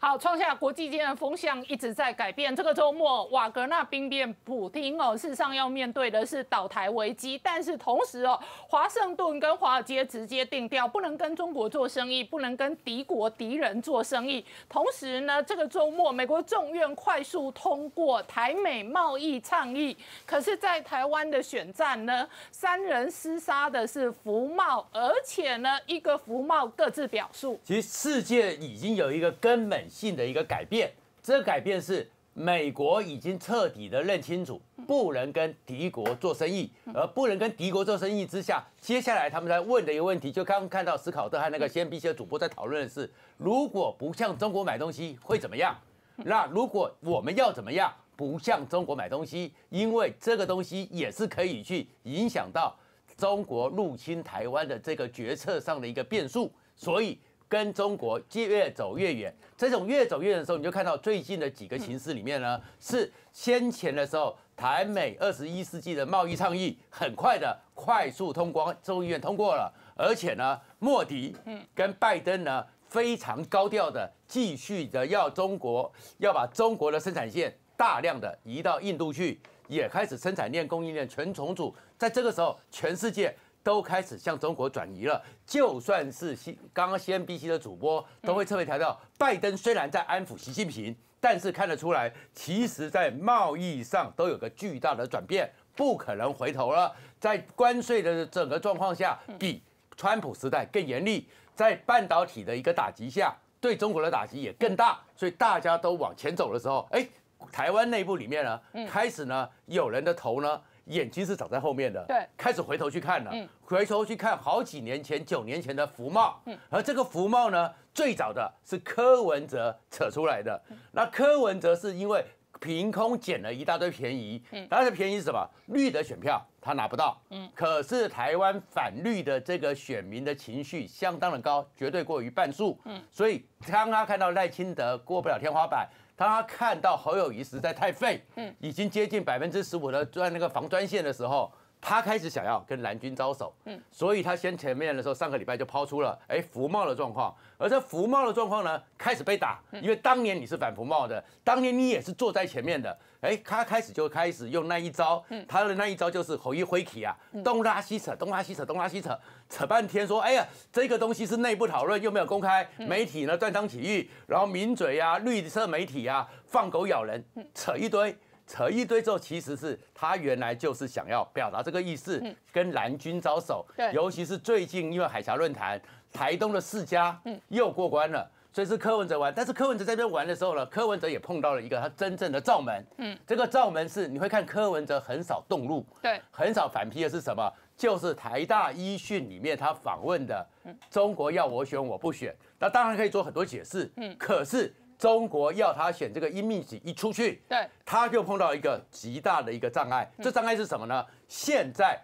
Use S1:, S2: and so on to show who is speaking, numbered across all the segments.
S1: 好，创下国际间的风向一直在改变。这个周末，瓦格纳兵变，普丁事实上要面对的是倒台危机。但是同时华盛顿跟华尔街直接定调，不能跟中国做生意，不能跟敌国敌人做生意。同时呢，这个周末，美国众院快速通过台美贸易倡议。可是，在台湾的选战呢，3人厮杀的是服贸，而且呢，一个服贸各自表述。
S2: 其实世界已经有一个根本性的一个改变，这个改变是美国已经彻底的认清楚，不能跟敌国做生意，而不能跟敌国做生意之下，接下来他们在问的一个问题，就刚刚看到史考特和那个 CNBC 的主播在讨论的是，如果不向中国买东西会怎么样？那如果我们要怎么样不向中国买东西？因为这个东西也是可以去影响到中国入侵台湾的这个决策上的一个变数，所以跟中国越走越远。这种越走越远的时候，你就看到最近的几个形势里面呢，是先前的时候，台美21世纪的贸易倡议很快的快速通过，众议院通过了，而且呢，莫迪跟拜登呢非常高调的继续的要把中国的生产线大量的移到印度去，也开始生产链供应链全重组。在这个时候，全世界都开始向中国转移了，就算是刚刚 CNBC 的主播都会特别强调，拜登虽然在安抚习近平，但是看得出来，其实在贸易上都有个巨大的转变，不可能回头了。在关税的整个状况下，比川普时代更严厉，在半导体的一个打击下，对中国的打击也更大，所以大家都往前走的时候，台湾内部里面呢，开始呢，有人的头呢，眼睛是长在后面的，
S1: 对，
S2: 开始回头去看了，回头去看好几年前、9年前的服贸，而这个服贸呢，最早的是柯文哲扯出来的。那柯文哲是因为凭空捡了一大堆便宜，他的便宜是什么？绿的选票他拿不到，可是台湾反绿的这个选民的情绪相当的高，绝对过于半数，所以当他看到赖清德过不了天花板。当他看到侯友宜实在太废，已经接近15%的那个防专线的时候，他开始想要跟蓝军招手，所以他先前面的时候，上个礼拜就抛出了服贸的状况，而这服贸的状况呢，开始被打，因为当年你是反服贸的，当年你也是坐在前面的，他开始用那一招，他的那一招就是侯一挥起啊，东拉西扯，东拉西扯，东拉西扯，扯半天说，这个东西是内部讨论，又没有公开，媒体呢断章取义，然后名嘴啊、绿色媒体啊放狗咬人，扯一堆之后，其实是他原来就是想要表达这个意思，跟蓝军招手。尤其是最近因为海峡论坛，台东的4家又过关了，所以是柯文哲玩。但是柯文哲在这边玩的时候呢，柯文哲也碰到了一个他真正的罩门。这个罩门是你会看柯文哲很少动怒，对，很少反批的是什么？就是台大医讯里面他访问的，中国要我选我不选，那当然可以做很多解释，可是。中国要他选这个英密一出去，对，他就碰到一个极大的一个障碍。这障碍是什么呢？现在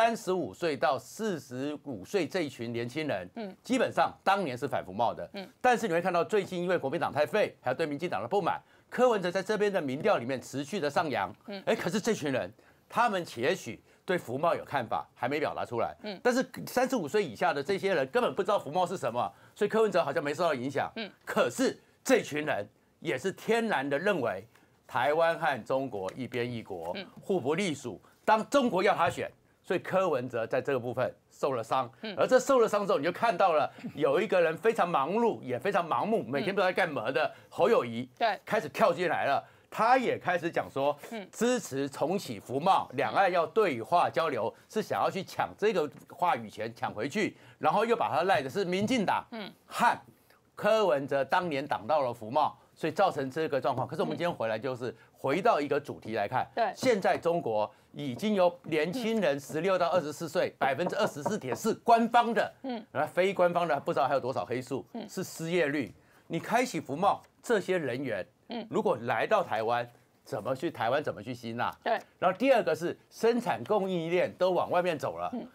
S2: 35岁到45岁这一群年轻人，基本上当年是反服贸的，但是你会看到最近因为国民党太废，还有对民进党的不满，柯文哲在这边的民调里面持续的上扬，可是这群人他们也许对服贸有看法，还没表达出来，但是35岁以下的这些人根本不知道服贸是什么，所以柯文哲好像没受到影响，可是。这群人也是天然的认为台湾和中国一边一国，互不隶属。当中国要他选，所以柯文哲在这个部分受了伤。而这受了伤之后，你就看到了有一个人非常忙碌，也非常盲目，每天都在干嘛的侯友宜，对，开始跳进来了。他也开始讲说，支持重启服贸，两岸要对话交流，是想要去抢这个话语权，抢回去，然后又把他赖的是民进党，和。柯文哲当年挡到了服贸，所以造成这个状况。可是我们今天回来就是回到一个主题来看，对，现在中国已经有年轻人16到24岁，24.4%官方的，而非官方的不知道还有多少黑数，是失业率。你开启服贸，这些人员，如果来到台湾。怎么去台湾？怎么去吸纳？对。然后第二个是生产供应链都往外面走了，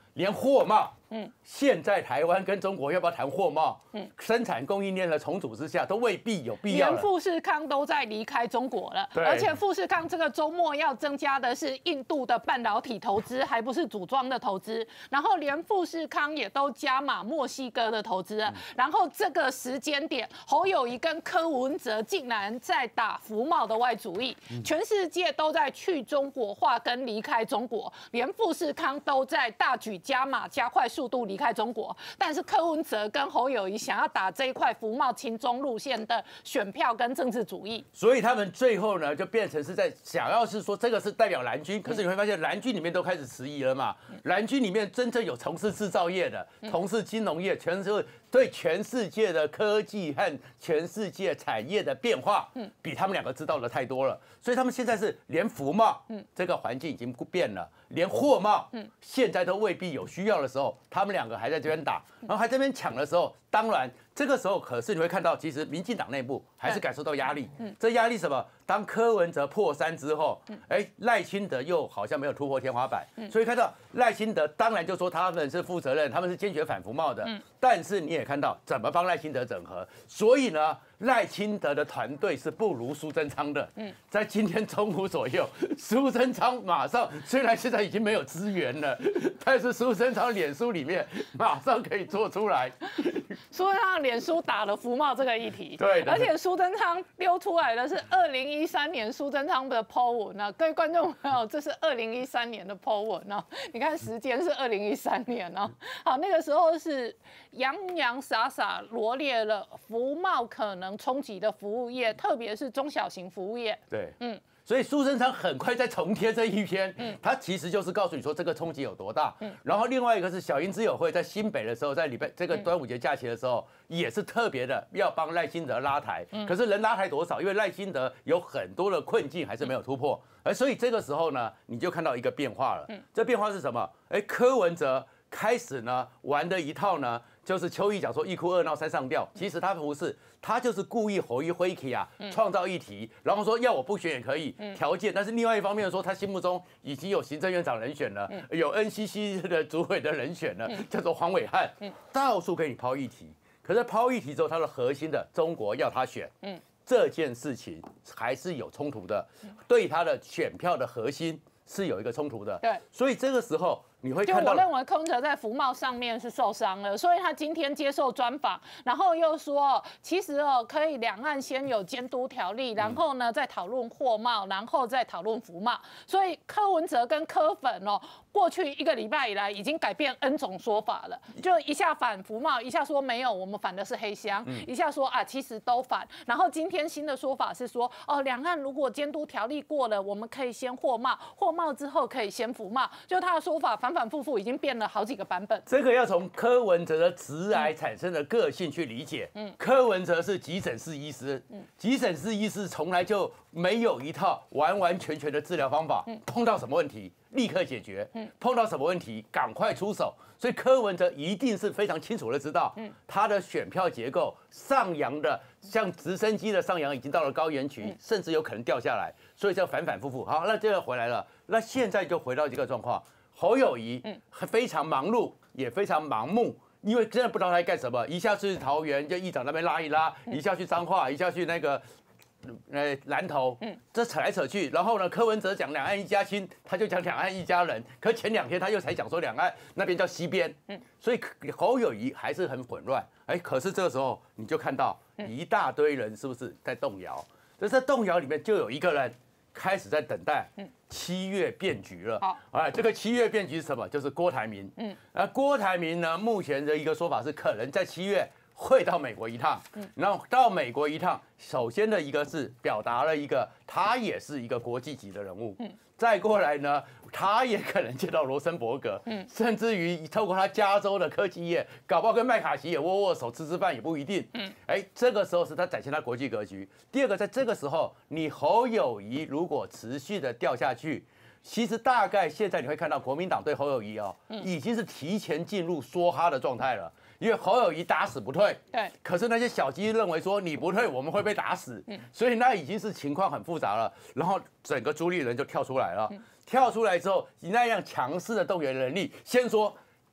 S2: 连货贸，现在台湾跟中国要不要谈货贸？生产供应链的重组之下，都未必有必要了。
S1: 连富士康都在离开中国了，而且富士康这个周末要增加的是印度的半导体投资，还不是组装的投资。然后连富士康也都加码墨西哥的投资了。然后这个时间点，侯友宜跟柯文哲竟然在打服贸的外主意，全世界都在去中国化跟离开中国，连富士康都在大举加码，加快速度离开中国。但是柯文哲跟侯友宜想要打这一块服贸亲中路线的选票跟政治主义，
S2: 所以他们最后呢就变成是在想要是说这个是代表蓝军，可是你会发现蓝军里面都开始迟疑了嘛。蓝军里面真正有从事制造业的、从事金融业，全是对全世界的科技和全世界产业的变化，比他们两个知道的太多了。所以他们现在是连服贸，这个环境已经变了，连货贸，现在都未必有需要的时候，他们两个还在这边打，然后还在这边抢的时候，当然这个时候可是你会看到，其实民进党内部还是感受到压力。这压力什么？当柯文哲破3之后，赖清德又好像没有突破天花板，所以看到赖清德当然就说他们是负责任，他们是坚决反服贸的。但是你也看到怎么帮赖清德整合，所以呢，赖清德的团队是不如苏贞昌的。在今天中午左右，苏贞昌马上虽然现在已经没有资源了，但是苏贞昌脸书里面马上可以做出来。
S1: 苏贞昌脸书打了服贸这个议题，
S2: 对，
S1: 而且苏贞昌丢出来的是2013年苏贞昌的 po 文啊，各位观众朋友，这是2013年的 po 文哦，你看时间是2013年哦，好，那个时候是洋洋洒洒罗列了服贸可能冲击的服务业，特别是中小型服务业。
S2: 对，所以苏贞昌很快在重贴这一篇，他其实就是告诉你说这个冲击有多大。然后另外一个是小英之友会在新北的时候，在这个端午节假期的时候，也是特别的要帮赖清德拉台。可是能拉台多少？因为赖清德有很多的困境还是没有突破，所以这个时候呢，你就看到一个变化了。这变化是什么？柯文哲开始呢玩的一套呢，就是邱毅讲说一哭二闹三上吊，其实他不是，他就是故意吼一挥起啊，创造议题，然后说要我不选也可以条件，但是另外一方面说他心目中已经有行政院长人选了，有 NCC 的主委的人选了，叫做黄伟汉，到处给你抛议题，可是抛议题之后，他的核心的中国要他选，这件事情还是有冲突的，对他的选票的核心是有一个冲突的，对，所以这个时候。你会看到，
S1: 就我认为柯文哲在服贸上面是受伤了，所以他今天接受专访，然后又说，其实可以两岸先有监督条例，然后呢再讨论货贸，然后再讨论服贸。所以柯文哲跟柯粉过去1个礼拜以来已经改变 N 种说法了，就一下反服贸，一下说没有，我们反的是黑箱，一下说啊其实都反。然后今天新的说法是说，两岸如果监督条例过了，我们可以先货贸，货贸之后可以先服贸，就他的说法反反复复已经变了好几个版本。
S2: 这个要从柯文哲的直癌产生的个性去理解。柯文哲是急诊室医师，急诊室医师从来就没有一套完完全全的治疗方法，碰到什么问题立刻解决，碰到什么问题赶快出手。所以柯文哲一定是非常清楚的知道，他的选票结构上扬的，像直升机的上扬已经到了高原区，甚至有可能掉下来，所以叫反反复复。好，那这个回来了，那现在就回到这个状况。侯友宜非常忙碌，也非常盲目，因为真的不知道他在干什么。一下去桃园，就议长那边拉一拉；一下去彰化，一下去那个南投，这扯来扯去。然后呢，柯文哲讲两岸一家亲，他就讲两岸一家人。可前2天他又才讲说两岸那边叫西边，所以侯友宜还是很混乱。可是这个时候你就看到一大堆人是不是在动摇？在动摇里面就有一个人开始在等待。7月变局了，这个7月变局是什么？就是郭台铭。郭台铭呢，目前的一个说法是，可能在7月会到美国一趟。然后到美国一趟，首先的一个是表达了一个，他也是一个国际级的人物。再过来呢，他也可能见到罗森伯格，甚至于透过他加州的科技业，搞不好跟麦卡锡也握手、吃饭也不一定。这个时候是他展现他国际格局。第二个，在这个时候，你侯友宜如果持续的掉下去，其实大概现在你会看到国民党对侯友宜已经是提前进入梭哈的状态了。因为侯友宜打死不退，对，可是那些小鸡认为说你不退，我们会被打死，所以那已经是情况很复杂了。然后整个朱立伦就跳出来了，跳出来之后，那样强势的动员能力，先说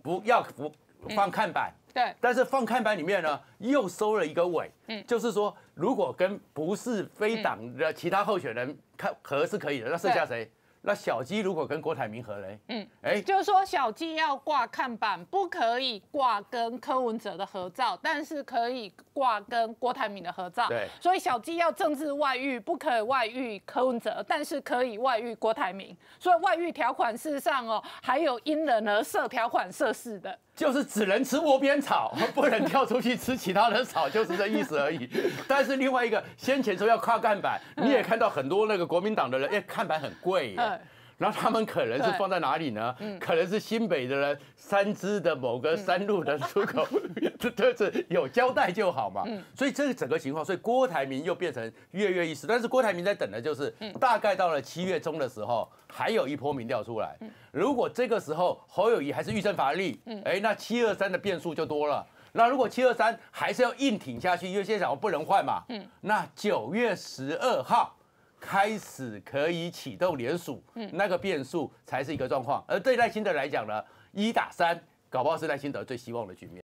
S2: 放看板。
S1: 对，
S2: 但是放看板里面呢，又收了一个尾，就是说，如果跟不是非党的其他候选人合是可以的，那剩下谁？那小鸡如果跟郭台铭合嘞，
S1: 就是说小鸡要挂看板，不可以挂跟柯文哲的合照，但是可以挂跟郭台铭的合照。
S2: 对，
S1: 所以小鸡要政治外遇，不可以外遇柯文哲，但是可以外遇郭台铭。所以外遇条款事实上还有因人而设条款设施的。
S2: 就是只能吃窝边草，不能跳出去吃其他的草，就是这意思而已。但是另外一个，先前说要跨看板，你也看到很多那个国民党的人，看板很贵耶。然后他们可能是放在哪里呢？可能是新北的人三芝的某个山路的出口，就是有交代就好嘛。所以这个整个情况，所以郭台铭又变成跃跃欲试。但是郭台铭在等的就是，大概到了7月中的时候，还有一波民调出来。如果这个时候侯友宜还是预胜乏力，那723的变数就多了。那如果723还是要硬挺下去，因为现在讲不能换嘛，那9月12号。开始可以启动联署，那个变数才是一个状况。而对赖清德来讲呢，1打3，搞不好是赖清德最希望的局面。